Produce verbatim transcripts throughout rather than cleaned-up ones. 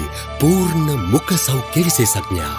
पूर्ण मुख सौख्य विशेषज्ञ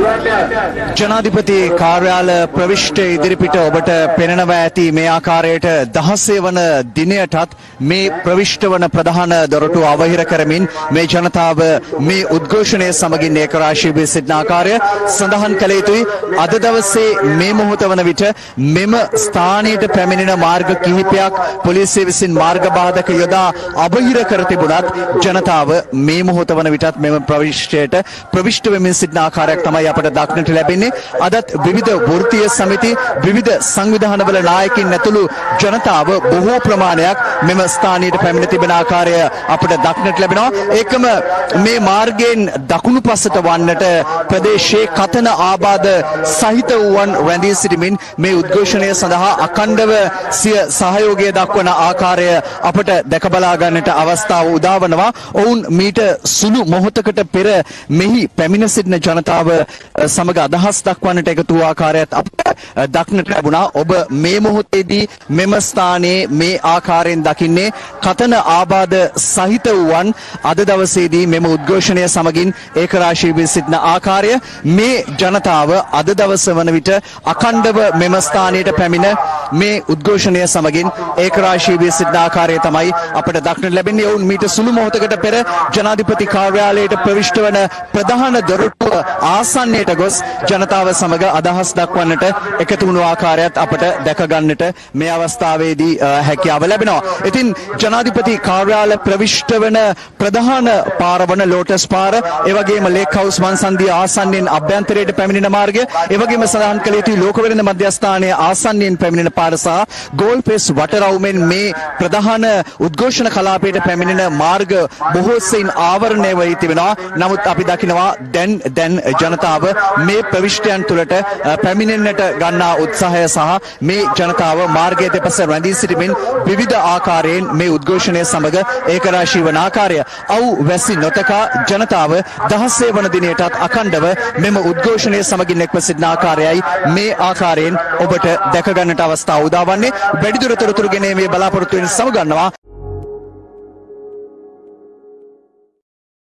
ජනාධිපති කාර්යාල ප්‍රවිෂ්ඨ ඉදිරිපිට ඔබට පෙනෙනවා ඇති මේ ආකාරයට දහසේ වන දිනයටත් මේ ප්‍රවිෂ්ඨ වන ප්‍රධාන දොරටුව අවහිර කරමින් මේ ජනතාව මේ උද්ඝෝෂණය සමගින් ඒකරාශී වී සිටින ආකාරය සඳහන් කළ යුතුයි. අද දවසේ මේ මොහොත වන විට මෙම ස්ථානයට පැමිණෙන මාර්ග කිහිපයක් පොලිසිය විසින් මාර්ග බාධක යොදා අවහිර කර තිබුණත් ජනතාව මේ මොහොත වන විටත් මෙම ප්‍රවිෂ්ඨයට ප්‍රවිෂ්ඨ වෙමින් සිටින ආකාරයක් තමයි අපට දක්නට ලැබෙන්නේ. අදත් විවිධ වෘත්තීය සමිති විවිධ සංවිධානවල නායකින් ඇතුළු ජනතාව බොහෝ ප්‍රමාණයක් මෙම ස්ථානයට පැමිණ තිබෙන ආකාරය අපට දක්නට ලැබෙනවා. ඒකම මේ මාර්ගයෙන් දකුණු පසට වන්නට ප්‍රදේශයේ කතන ආබාධ සහිත වූවන් රැඳී සිටමින් මේ උද්ඝෝෂණය සඳහා අඛණ්ඩව සිය සහයෝගය දක්වන ආකාරය අපට දැක බලා ගන්නට අවස්ථාව උදා වනවා. ඔවුන් මීට සුළු මොහොතකට පෙර මෙහි පැමිණ සිටින ජනතාව සමග අදහස් දක්වන්නට එකතු වූ ආකාරයත් අපට දක්නට ලැබුණා. ඔබ මේ මොහොතේදී මෙම ස්ථානයේ මේ ආකාරයෙන් දකින්නේ කතන ආබාධ සහිත වූවන් අද දවසේදී මෙම උද්ඝෝෂණය සමගින් ඒකරාශී වී සිටින ආකාරය. මේ ජනතාව අද දවස වන විට අඛණ්ඩව මෙම ස්ථානයට පැමිණ මේ උද්ඝෝෂණය සමගින් ඒකරාශී වී සිටින ආකාරය තමයි අපට දක්නට ලැබෙන්නේ. ඔවුන් මීට සුළු මොහොතකට පෙර ජනාධිපති කාර්යාලයට ප්‍රවිෂ්ඨ වන ප්‍රධාන දොරටුව ආසන්නයට ගොස් ජනතාව සමග අදහස් දක්වන්නට එකතු වුණු ආකාරයත් අපට දැක ගන්නට මේ අවස්ථාවේදී හැකියාව ලැබෙනවා. ඉතින් ජනාධිපති කාර්යාල ප්‍රවිෂ්ඨ වන ප්‍රධාන පාර වන ලෝටස් පාර, ඒ වගේම ලේක් හවුස් වන්සන්දිය ආසන්නයෙන් අභ්‍යන්තරයට පැමිණෙන මාර්ගය, ඒ වගේම සඳහන් කළ යුතු ලෝක වෙළඳ මධ්‍යස්ථානයේ ආසන්නයෙන් පැමිණෙන පාර සහ ගෝල්පෙස් වටරවුමෙන් මේ ප්‍රධාන උද්ඝෝෂණ කලාපයට පැමිණෙන මාර්ග බොහෝ සෙයින් ආවරණය වී තිබෙනවා. නමුත් අපි දකිනවා දැන් දැන් ජනතාව මේ ප්‍රවිෂ්ඨයන් තුළට පැමිණෙන්නට ගන්නා උත්සාහය සහ මේ ජනතාව මාර්ගයේ දෙපස රැඳී සිටමින් විවිධ ආකාරයෙන් මේ උද්ඝෝෂණය සමග ඒකරාශී වන ආකාරය. අව් වැසි නොතකා ජනතාව දහසේ වන දිනයටත් අඛණ්ඩව මෙම උද්ඝෝෂණය සමගින් එක්ව සිටින ආකාරයයි මේ ආකාරයෙන් ඔබට දැක ගන්නට අවස්ථාව උදා වන්නේ. වැඩිදුර තොරතුරු ගෙන මේ බලාපොරොත්තු වෙන සමගන්නවා